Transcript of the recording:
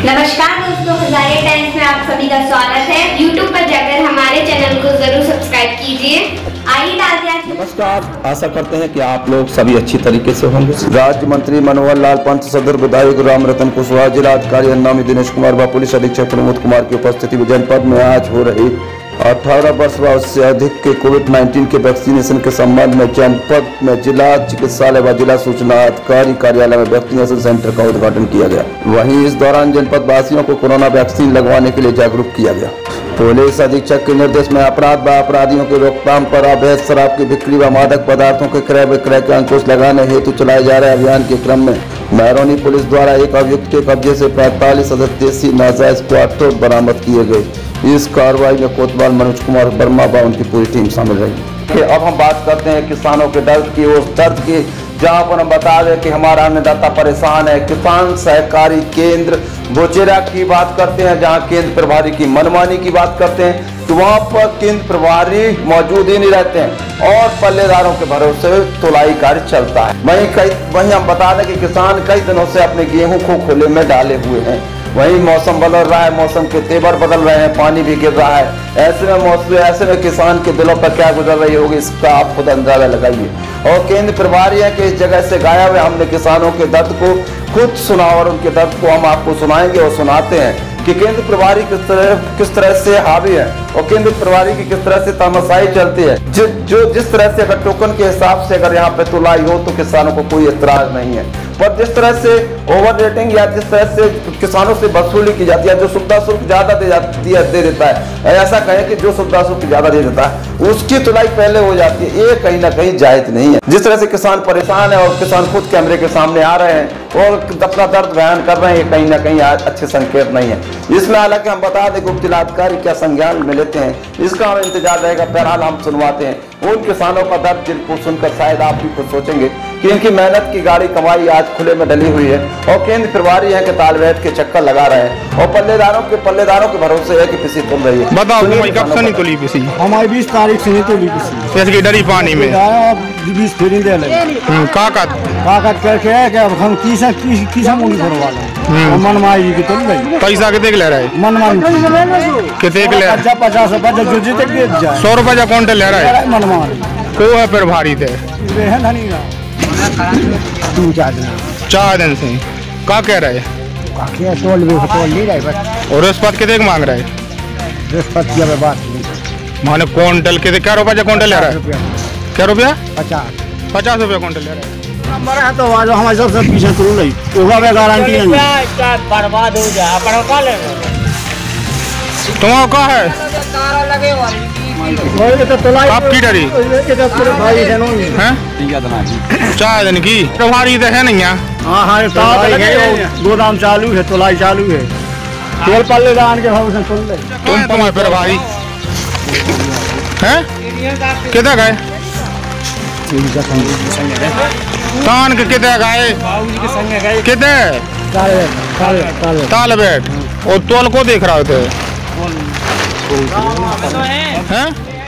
नमस्कार दोस्तों, हजारे टाइम्स में आप सभी का स्वागत है। YouTube पर जाकर हमारे चैनल को जरूर सब्सक्राब कीजिए। आइए डालते हैं। नमस्कार, आशा करते हैं कि आप लोग सभी अच्छी तरीके से होंगे। राज्य मंत्री मनोहर लाल पंत, सदर विधायक राम रतन कुशवाहा, जिला अधिकारी अन्नामी दिनेश कुमार व पुलिस अधीक्षक प्रमोद कुमार की उपस्थिति में जनपद में आज हो रही 18 वर्ष व उससे अधिक के कोविड-19 के वैक्सीनेशन के संबंध में जनपद में जिला चिकित्सालय व जिला सूचना अधिकारी कार्यालय में वैक्सीनेशन सेंटर का उद्घाटन किया गया। वहीं इस दौरान जनपद वासियों को कोरोना वैक्सीन लगवाने के लिए जागरूक किया गया। पुलिस अधीक्षक के निर्देश में अपराध व अपराधियों की रोकथाम पर अवैध शराब की बिक्री व मादक पदार्थों के क्रय विक्रय के अंकुश लगाने हेतु चलाए जा रहे अभियान के क्रम में महरौनी पुलिस द्वारा एक अभियुक्त के कब्जे से 45 देसी नाजायज क्वार्टर बरामद किए गए। इस कार्रवाई में कोतवाल मनोज कुमार वर्मा व उनकी पूरी टीम शामिल रही। अब हम बात करते हैं किसानों के दर्द की, उस दर्द की जहां पर हम बता दें कि हमारा अन्नदाता परेशान है। किसान सहकारी केंद्र बोचेरा की बात करते हैं, जहां केंद्र प्रभारी की मनमानी की बात करते हैं तो वहां पर केंद्र प्रभारी मौजूद ही नहीं रहते हैं और पल्लेदारों के भरोसे तुलाई कार्य चलता है। वहीं हम बता दें कि किसान कई दिनों से अपने गेहूं को खुले में डाले हुए हैं। वहीं मौसम बदल रहा है, मौसम के तेवर बदल रहे हैं, पानी भी गिर रहा है। ऐसे में किसान के दिलों पर क्या गुजर रही होगी, इसका आप खुद अंदाजा लगाइए। और केंद्र प्रभारी है कि इस जगह से गायब है। हमने किसानों के दर्द को खुद सुना और उनके दर्द को हम आपको सुनाएंगे और सुनाते हैं कि केंद्र प्रभारी किस तरह से हावी है और केंद्र प्रभारी की किस तरह से तानाशाही चलती है। जिस तरह से अगर टोकन के हिसाब से अगर यहाँ पे तुलाई हो तो किसानों को कोई एतराज नहीं है, पर जिस तरह से ओवर रेटिंग या जिस तरह से किसानों से वसूली की जाती है, जो सुविधा शुल्क ज्यादा दे देता है, ऐसा कहें कि जो सुविधा शुल्क ज्यादा दे देता है उसकी तुलाई पहले हो जाती है, ये कहीं ना कहीं जायज नहीं है। जिस तरह से किसान परेशान है और किसान खुद कैमरे के सामने आ रहे हैं और अपना दर्द बयान कर रहे हैं, कहीं ना कहीं अच्छे संकेत नहीं है। इसमें हालांकि हम बता दें कि जिलाधिकारी क्या संज्ञान में लेते हैं इसका हमें इंतजार रहेगा। बहरहाल हम सुनवाते हैं उन किसानों का दर्द जिनको सुनकर शायद आप भी कुछ सोचेंगे कि इनकी मेहनत की गाड़ी कमाई आज खुले में डली हुई है और केंद्र प्रभारी है कि तालबेट के चक्कर लगा रहे हैं और पल्लेदारों के भरोसे है कि पिसी तुल रही है। बताओ कब से नहीं तुली पिसी? हमारी 20 तारीख से नहीं तुली पिसी। इसकी डरी पानी में 20 फेरी दे लगे काकत करके है कि अब हम किसा मुंडी करवा लें। मनमाई जी की तुल गई। पैसा कितने ले रहा है? मनमाई कितने ले? 50 रुपए जो जीते बेच जाए। 100 रुपए का क्विंटल ले रहा है। मनमाई को है फिर भारी थे 4 दिन से क्या कह रहे हैं? तोल नहीं रहे और रिश्वत कितने मांग रहे हैं? रिश्वत की बात माने क्विंटल कितने क्या रुपए का क्विंटल ले रहा है? क्या रुपया? 50 रुपया क्विंटल ले रहा है। तो हमारे सबसे पीछे शुरू नहीं होगा, गारंटी नहीं बर्बाद हो जाए तुम्हारा क्या है? आपकी डरी है 4 दिन की प्रभारी तो है नहीं? हाँ गोदाम चालू है, तुलाई चालू है। तेल पल्लेदान के भाव से तुल ले। तुम तुम्हारे प्रभारी हैं किधर गए? कान के किधर गए? किधर तालबेट और तोल को देख रहे थे हैं?